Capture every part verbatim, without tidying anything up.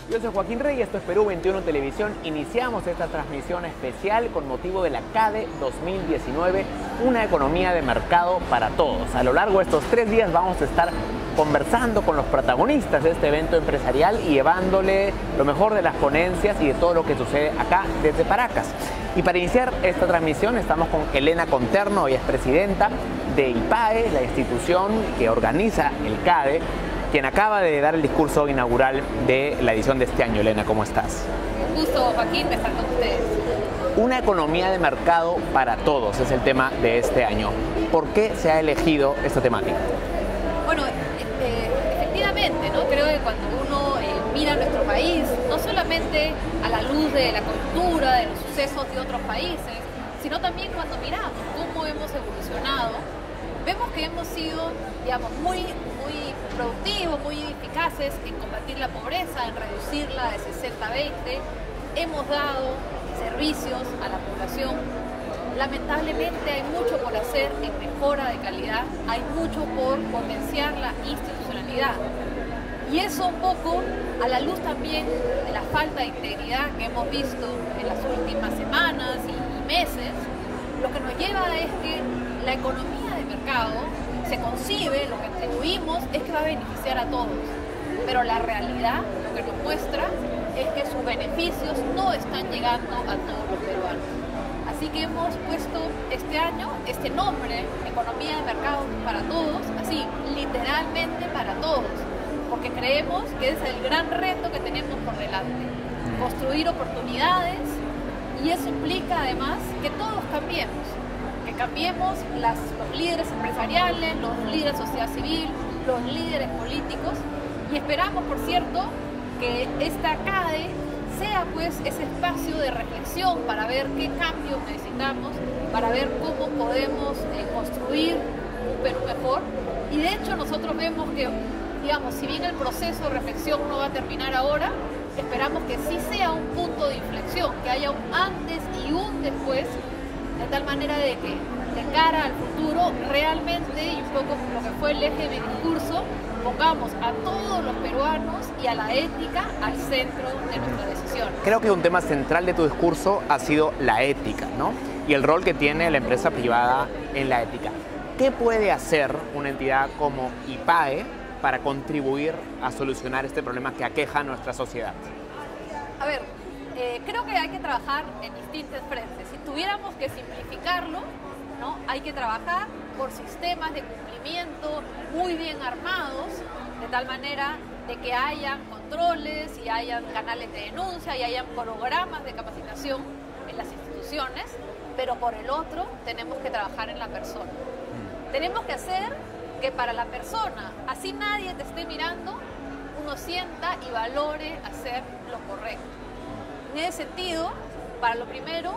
Yo soy Joaquín Rey y esto es Perú veintiuno Televisión. Iniciamos esta transmisión especial con motivo de la CADE dos mil diecinueve, una economía de mercado para todos. A lo largo de estos tres días vamos a estar conversando con los protagonistas de este evento empresarial y llevándole lo mejor de las ponencias y de todo lo que sucede acá desde Paracas. Y para iniciar esta transmisión estamos con Elena Conterno, ella es presidenta de I P A E, la institución que organiza el CADE, quien acaba de dar el discurso inaugural de la edición de este año. Elena, ¿cómo estás? Un gusto, Joaquín, estar con ustedes. Una economía de mercado para todos es el tema de este año. ¿Por qué se ha elegido esta temática? Bueno, eh, efectivamente, ¿no? Creo que cuando uno eh, mira nuestro país, no solamente a la luz de la cultura, de los sucesos de otros países, sino también cuando miramos cómo hemos evolucionado, vemos que hemos sido, digamos, muy, muy productivos, muy eficaces en combatir la pobreza, en reducirla de sesenta a veinte. Hemos dado servicios a la población. Lamentablemente hay mucho por hacer en mejora de calidad, hay mucho por potenciar la institucionalidad. Y eso un poco a la luz también de la falta de integridad que hemos visto en las últimas semanas y, y meses, lo que nos lleva es que la economía de mercado se concibe, lo que atribuimos es que va a beneficiar a todos, pero la realidad lo que nos muestra es que sus beneficios no están llegando a todos los peruanos. Así que hemos puesto este año este nombre, economía de mercado para todos, así, literalmente para todos, porque creemos que es el gran reto que tenemos por delante, construir oportunidades, y eso implica además que todos cambiemos. Que cambiemos las, los líderes empresariales, los líderes de sociedad civil, los líderes políticos, y esperamos, por cierto, que esta CADE sea pues ese espacio de reflexión para ver qué cambios necesitamos, para ver cómo podemos eh, construir un Perú mejor. Y de hecho nosotros vemos que, digamos, si bien el proceso de reflexión no va a terminar ahora, esperamos que sí sea un punto de inflexión, que haya un antes y un después, de tal manera de que de cara al futuro realmente, y un poco lo que fue el eje de mi discurso, pongamos a todos los peruanos y a la ética al centro de nuestra decisión. Creo que un tema central de tu discurso ha sido la ética, ¿no? Y el rol que tiene la empresa privada en la ética. ¿Qué puede hacer una entidad como I P A E para contribuir a solucionar este problema que aqueja a nuestra sociedad? A ver, eh, creo que hay que trabajar en distintos frentes. Si tuviéramos que simplificarlo, ¿no? Hay que trabajar por sistemas de cumplimiento muy bien armados, de tal manera de que hayan controles y hayan canales de denuncia y hayan programas de capacitación en las instituciones, pero por el otro tenemos que trabajar en la persona. Tenemos que hacer que para la persona, así nadie te esté mirando, uno sienta y valore hacer lo correcto. En ese sentido, para lo primero,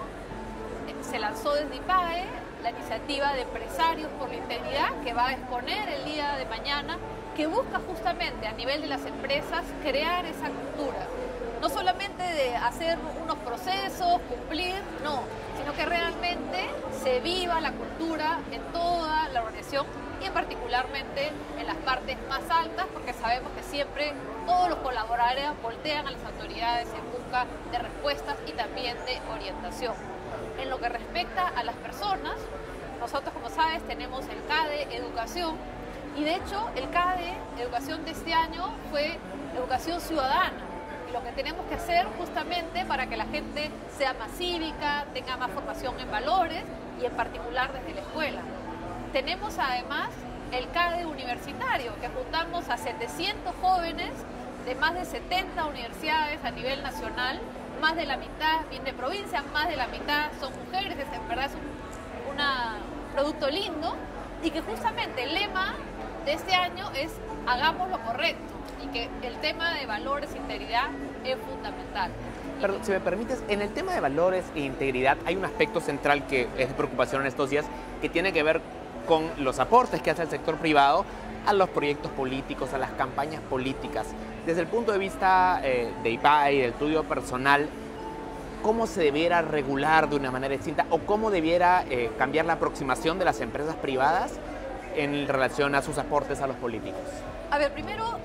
se lanzó desde I P A E la iniciativa de Empresarios por la Integridad, que va a exponer el día de mañana, que busca justamente a nivel de las empresas crear esa cultura. No solamente de hacer unos procesos, cumplir, no, sino que realmente se viva la cultura en toda la organización y en particularmente en las partes más altas, porque sabemos que siempre todos los colaboradores voltean a las autoridades en busca de respuestas y también de orientación. En lo que respecta a las personas, nosotros, como sabes, tenemos el CADE Educación, y de hecho el CADE Educación de este año fue Educación Ciudadana. Y lo que tenemos que hacer justamente para que la gente sea más cívica, tenga más formación en valores y en particular desde la escuela. Tenemos además el CADE Universitario, que juntamos a setecientos jóvenes de más de setenta universidades a nivel nacional. Más de la mitad viene de provincia, más de la mitad son mujeres, es, en verdad es un una, producto lindo, y que justamente el lema de este año es hagamos lo correcto, y que el tema de valores e integridad es fundamental. Pero, si me permites, en el tema de valores e integridad hay un aspecto central que es de preocupación en estos días, que tiene que ver con los aportes que hace el sector privado a los proyectos políticos, a las campañas políticas. Desde el punto de vista eh, de I P A E y del tuyo personal, ¿cómo se debiera regular de una manera distinta o cómo debiera eh, cambiar la aproximación de las empresas privadas en relación a sus aportes a los políticos? A ver, primero,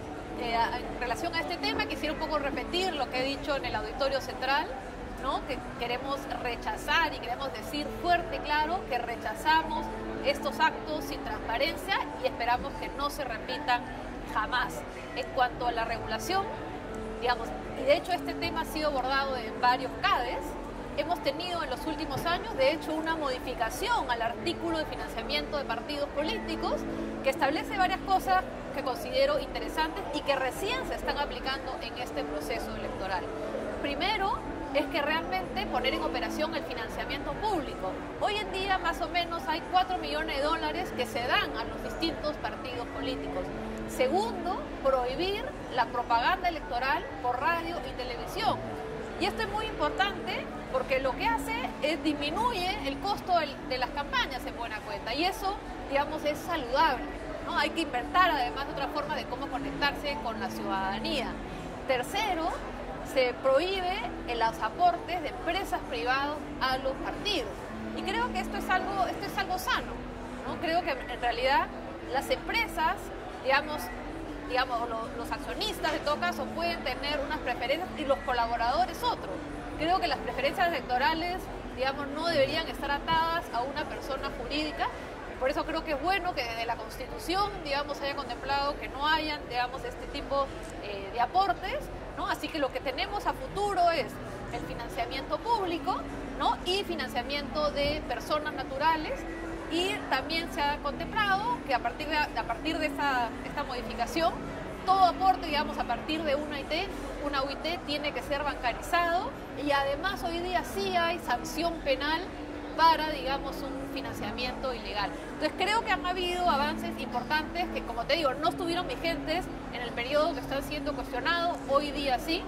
eh, en relación a este tema quisiera un poco repetir lo que he dicho en el Auditorio Central, ¿no? Que queremos rechazar y queremos decir fuerte y claro que rechazamos estos actos sin transparencia y esperamos que no se repitan jamás. En cuanto a la regulación, digamos, y de hecho este tema ha sido abordado en varios CADEs, hemos tenido en los últimos años, de hecho, una modificación al artículo de financiamiento de partidos políticos que establece varias cosas que considero interesantes y que recién se están aplicando en este proceso electoral. Primero, es que realmente poner en operación el financiamiento público. Hoy en día más o menos hay cuatro millones de dólares que se dan a los distintos partidos políticos. Segundo, prohibir la propaganda electoral por radio y televisión. Y esto es muy importante porque lo que hace es disminuye el costo de las campañas en buena cuenta y eso, digamos, es saludable, ¿no? Hay que inventar además otra forma de cómo conectarse con la ciudadanía. Tercero, se prohíbe los aportes de empresas privadas a los partidos. Y creo que esto es algo, esto es algo sano, ¿no? Creo que en realidad las empresas, digamos, digamos los, los accionistas en todo caso pueden tener unas preferencias y los colaboradores otros. Creo que las preferencias electorales, digamos, no deberían estar atadas a una persona jurídica. Por eso creo que es bueno que desde la Constitución, digamos, se haya contemplado que no hayan, digamos, este tipo eh, de aportes, ¿no? Así que lo que tenemos a futuro es el financiamiento público, ¿no? Y financiamiento de personas naturales. Y también se ha contemplado que a partir de, a partir de esta, esta modificación, todo aporte, digamos, a partir de una I T, una U I T tiene que ser bancarizado y además hoy día sí hay sanción penal para, digamos, un financiamiento ilegal. Entonces creo que han habido avances importantes que, como te digo, no estuvieron vigentes en el periodo que están siendo cuestionados, hoy día sí.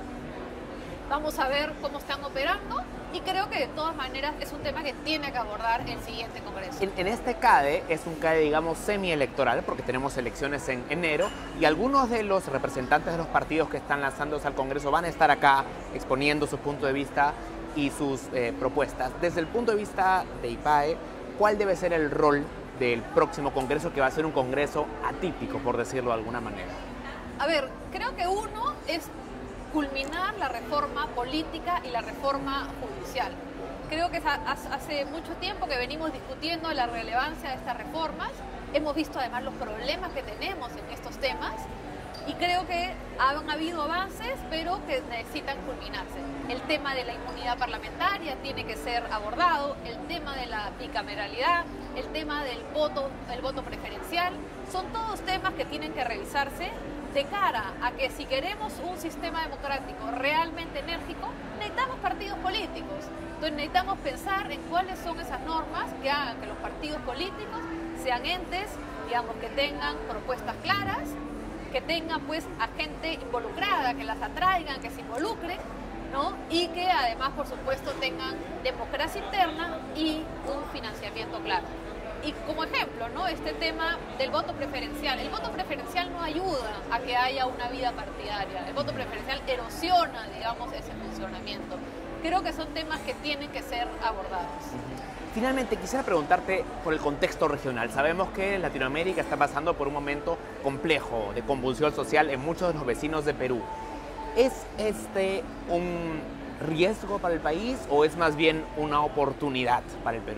Vamos a ver cómo están operando y creo que de todas maneras es un tema que tiene que abordar el siguiente Congreso. En, en este CADE es un CADE, digamos, semielectoral porque tenemos elecciones en enero y algunos de los representantes de los partidos que están lanzándose al Congreso van a estar acá exponiendo su punto de vista y sus eh, propuestas. Desde el punto de vista de I P A E, ¿cuál debe ser el rol del próximo Congreso, que va a ser un Congreso atípico, por decirlo de alguna manera? A ver, creo que uno es culminar la reforma política y la reforma judicial. Creo que hace mucho tiempo que venimos discutiendo la relevancia de estas reformas. Hemos visto además los problemas que tenemos en estos temas y creo que han habido avances, pero que necesitan culminarse. El tema de la inmunidad parlamentaria tiene que ser abordado, el tema de la bicameralidad, el tema del voto, el voto preferencial, son todos temas que tienen que revisarse de cara a que si queremos un sistema democrático realmente enérgico, necesitamos partidos políticos. Entonces necesitamos pensar en cuáles son esas normas que hagan que los partidos políticos sean entes, digamos, que tengan propuestas claras, que tengan pues a gente involucrada, que las atraigan, que se involucren, ¿no? Y que además, por supuesto, tengan democracia interna y un financiamiento claro. Y como ejemplo, ¿no? Este tema del voto preferencial. El voto preferencial no ayuda a que haya una vida partidaria. El voto preferencial erosiona, digamos, ese funcionamiento. Creo que son temas que tienen que ser abordados. Finalmente, quisiera preguntarte por el contexto regional. Sabemos que Latinoamérica está pasando por un momento complejo de convulsión social en muchos de los vecinos de Perú. ¿Es este un riesgo para el país o es más bien una oportunidad para el Perú?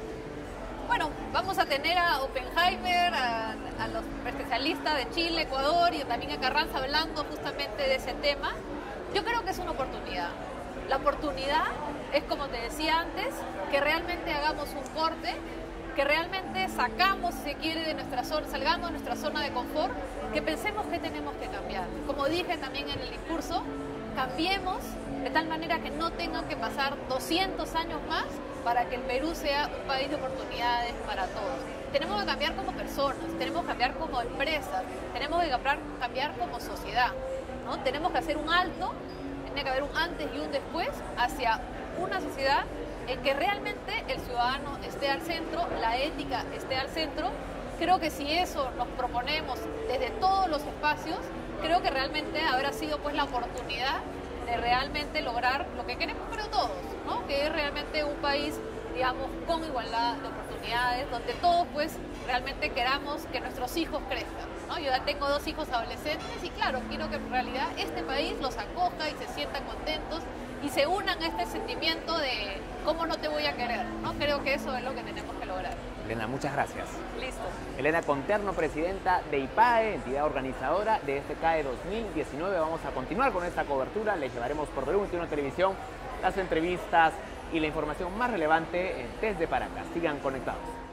Bueno, vamos a tener a Oppenheimer, a, a los especialistas de Chile, Ecuador y también a Carranza hablando justamente de ese tema. Yo creo que es una oportunidad. La oportunidad es, como te decía antes, que realmente hagamos un corte, que realmente sacamos, si se quiere, de nuestra zona, salgamos de nuestra zona de confort, que pensemos que tenemos que cambiar. Como dije también en el discurso, cambiemos de tal manera que no tengan que pasar doscientos años más para que el Perú sea un país de oportunidades para todos. Tenemos que cambiar como personas, tenemos que cambiar como empresas, tenemos que cambiar como sociedad, ¿no? Tenemos que hacer un alto, tiene que haber un antes y un después hacia una sociedad en que realmente el ciudadano esté al centro, la ética esté al centro. Creo que si eso nos proponemos desde todos los espacios, creo que realmente habrá sido pues la oportunidad de realmente lograr lo que queremos para todos, ¿no? Que es realmente un país, digamos, con igualdad de oportunidades, donde todos pues realmente queramos que nuestros hijos crezcan. ¿no? Yo ya tengo dos hijos adolescentes y claro, quiero que en realidad este país los acoja y se sientan contentos y se unan a este sentimiento de cómo no te voy a querer, ¿no? Creo que eso es lo que tenemos que lograr. Elena, muchas gracias. Listo. Elena Conterno, presidenta de I P A E, entidad organizadora de este CAE dos mil diecinueve. Vamos a continuar con esta cobertura. Les llevaremos por Perú veintiuno Televisión las entrevistas y la información más relevante desde Paracas. Sigan conectados.